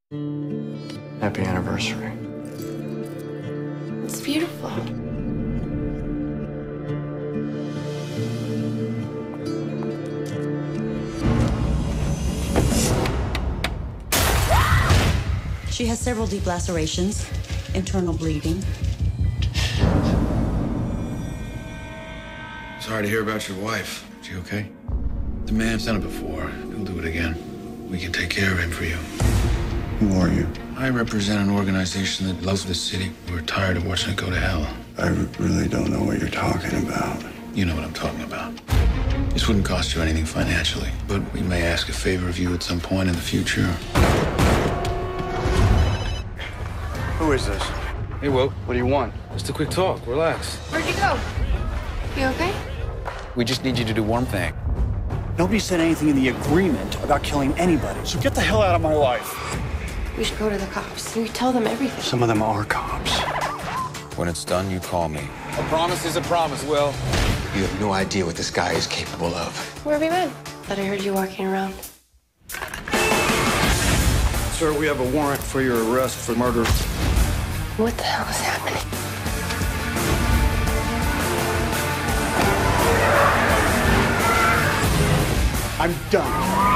Happy anniversary. It's beautiful. She has several deep lacerations, internal bleeding. Sorry to hear about your wife. Is she okay? The man's done it before. He'll do it again. We can take care of him for you. Who are you? I represent an organization that loves this city. We're tired of watching it go to hell. I really don't know what you're talking about. You know what I'm talking about. This wouldn't cost you anything financially, but we may ask a favor of you at some point in the future. Who is this? Hey, Will. What do you want? Just a quick talk. Relax. Where'd you go? You okay? We just need you to do one thing. Nobody said anything in the agreement about killing anybody, so get the hell out of my life. We should go to the cops. We tell them everything. Some of them are cops. When it's done, you call me. A promise is a promise, Will. You have no idea what this guy is capable of. Where have you been? Thought I heard you walking around. Sir, we have a warrant for your arrest for murder. What the hell is happening? I'm done.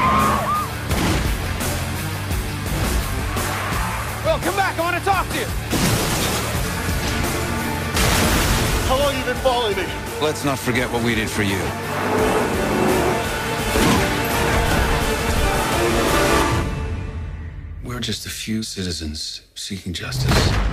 Will, come back. I want to talk to you. How long you been following me? Let's not forget what we did for you. We're just a few citizens seeking justice.